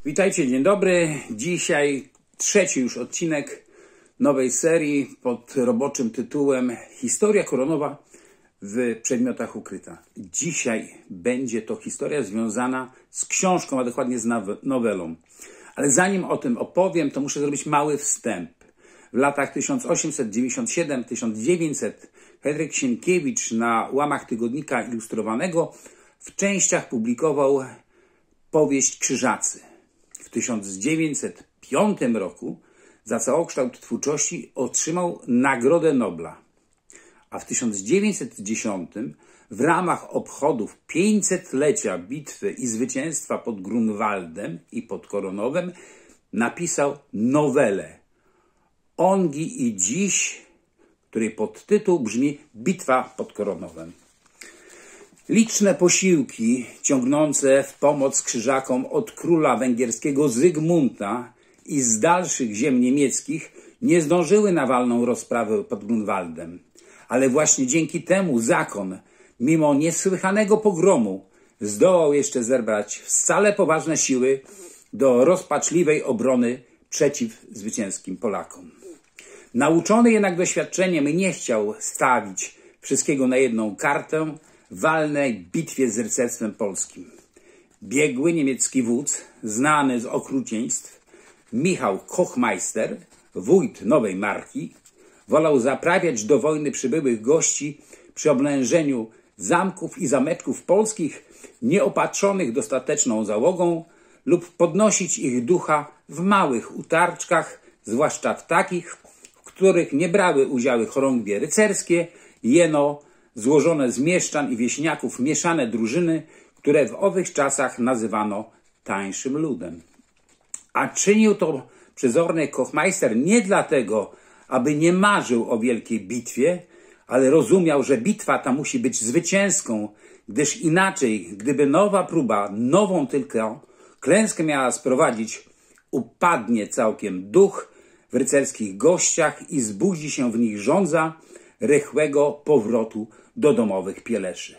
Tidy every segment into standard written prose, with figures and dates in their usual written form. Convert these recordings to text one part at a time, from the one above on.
Witajcie, dzień dobry. Dzisiaj trzeci już odcinek nowej serii pod roboczym tytułem Historia koronowa w przedmiotach ukryta. Dzisiaj będzie to historia związana z książką, a dokładnie z nowelą. Ale zanim o tym opowiem, to muszę zrobić mały wstęp. W latach 1897-1900 Henryk Sienkiewicz na łamach Tygodnika Ilustrowanego w częściach publikował powieść Krzyżacy. W 1905 roku za całokształt twórczości otrzymał Nagrodę Nobla, a w 1910 w ramach obchodów 500-lecia bitwy i zwycięstwa pod Grunwaldem i pod Koronowem napisał nowelę Ongi i dziś, której podtytuł brzmi Bitwa pod Koronowem. Liczne posiłki ciągnące w pomoc Krzyżakom od króla węgierskiego Zygmunta i z dalszych ziem niemieckich nie zdążyły na walną rozprawę pod Grunwaldem. Ale właśnie dzięki temu zakon, mimo niesłychanego pogromu, zdołał jeszcze zebrać wcale poważne siły do rozpaczliwej obrony przeciw zwycięskim Polakom. Nauczony jednak doświadczeniem nie chciał stawić wszystkiego na jedną kartę w walnej bitwie z rycerstwem polskim. Biegły niemiecki wódz, znany z okrucieństw, Michał Kochmeister, wójt Nowej Marki, wolał zaprawiać do wojny przybyłych gości przy oblężeniu zamków i zameczków polskich nieopatrzonych dostateczną załogą lub podnosić ich ducha w małych utarczkach, zwłaszcza w takich, w których nie brały udziały chorągwie rycerskie, jeno złożone z mieszczan i wieśniaków mieszane drużyny, które w owych czasach nazywano tańszym ludem. A czynił to przezorny Kochmeister nie dlatego, aby nie marzył o wielkiej bitwie, ale rozumiał, że bitwa ta musi być zwycięską, gdyż inaczej, gdyby nowa próba, nową tylko klęskę miała sprowadzić, upadnie całkiem duch w rycerskich gościach i zbudzi się w nich żądza rychłego powrotu do domowych pieleszy.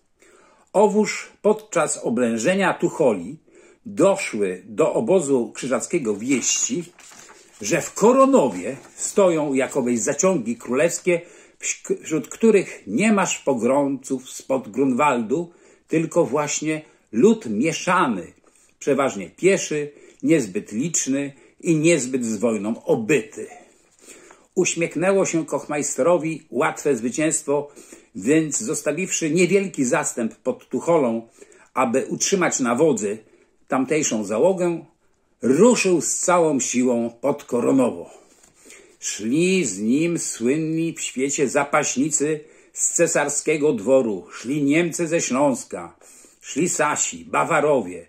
Owóż podczas oblężenia Tucholi doszły do obozu krzyżackiego wieści, że w Koronowie stoją jakoweś zaciągi królewskie, wśród których nie ma pogromców spod Grunwaldu, tylko właśnie lud mieszany, przeważnie pieszy, niezbyt liczny i niezbyt z wojną obyty. Uśmiechnęło się Kochmeisterowi łatwe zwycięstwo, więc zostawiwszy niewielki zastęp pod Tucholą, aby utrzymać na wodzy tamtejszą załogę, ruszył z całą siłą pod Koronowo. Szli z nim słynni w świecie zapaśnicy z cesarskiego dworu, szli Niemcy ze Śląska, szli Sasi, Bawarowie,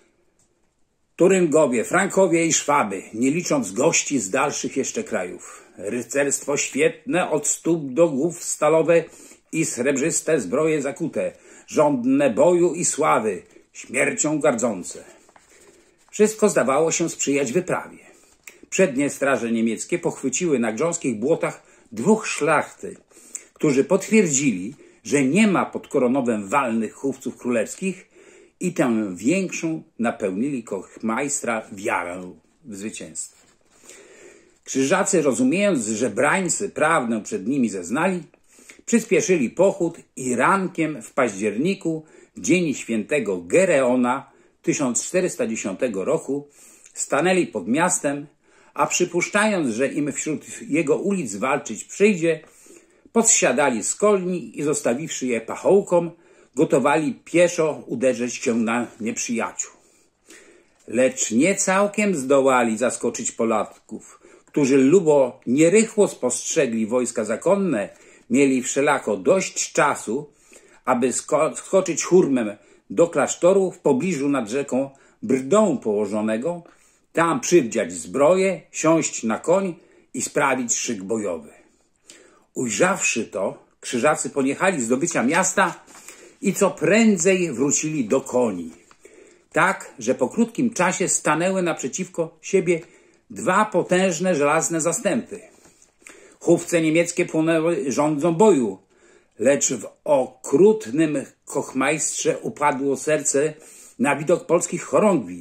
Turyngowie, Frankowie i Szwaby, nie licząc gości z dalszych jeszcze krajów. Rycerstwo świetne od stóp do głów stalowe i srebrzyste zbroje zakute, żądne boju i sławy, śmiercią gardzące. Wszystko zdawało się sprzyjać wyprawie. Przednie straże niemieckie pochwyciły na grząskich błotach dwóch szlachty, którzy potwierdzili, że nie ma pod Koronowem walnych chówców królewskich i tę większą napełnili Kochmeistera wiarę w zwycięstwo. Krzyżacy, rozumiejąc, że brańcy prawdę przed nimi zeznali, przyspieszyli pochód i rankiem w październiku, w dzień świętego Gereona 1410 roku, stanęli pod miastem, a przypuszczając, że im wśród jego ulic walczyć przyjdzie, podsiadali z koni i zostawiwszy je pachołkom, gotowali pieszo uderzyć się na nieprzyjaciół. Lecz nie całkiem zdołali zaskoczyć Polaków, którzy lubo nierychło spostrzegli wojska zakonne, mieli wszelako dość czasu, aby skoczyć hurmem do klasztoru w pobliżu nad rzeką Brdą położonego, tam przywdziać zbroję, siąść na koń i sprawić szyk bojowy. Ujrzawszy to, krzyżacy poniechali zdobycia miasta i co prędzej wrócili do koni. Tak, że po krótkim czasie stanęły naprzeciwko siebie dwa potężne żelazne zastępy. Chówce niemieckie płonęły żądzą boju, lecz w okrutnym Kochmeistrze upadło serce na widok polskich chorągwi,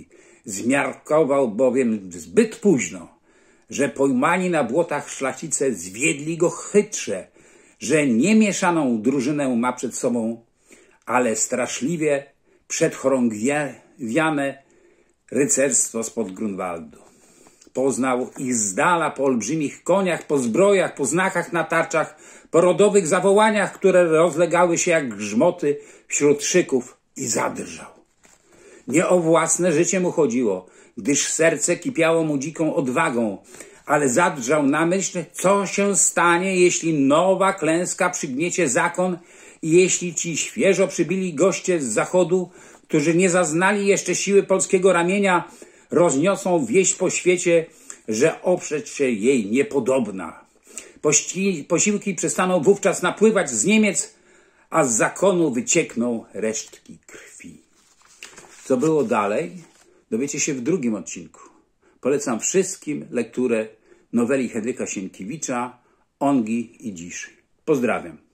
Zmiarkował bowiem zbyt późno, że pojmani na błotach szlachcice zwiedli go chytrze, że nie mieszaną drużynę ma przed sobą, ale straszliwie przedchorągwiane rycerstwo spod Grunwaldu. Poznał ich z dala po olbrzymich koniach, po zbrojach, po znakach na tarczach, po rodowych zawołaniach, które rozlegały się jak grzmoty wśród szyków i zadrżał. Nie o własne życie mu chodziło, gdyż serce kipiało mu dziką odwagą, ale zadrżał na myśl, co się stanie, jeśli nowa klęska przygniecie zakon i jeśli ci świeżo przybyli goście z zachodu, którzy nie zaznali jeszcze siły polskiego ramienia, rozniosą wieść po świecie, że oprzeć się jej niepodobna. Posiłki przestaną wówczas napływać z Niemiec, a z zakonu wyciekną resztki krwi. Co było dalej, dowiecie się w drugim odcinku. Polecam wszystkim lekturę noweli Henryka Sienkiewicza, Ongi i Dziszy. Pozdrawiam.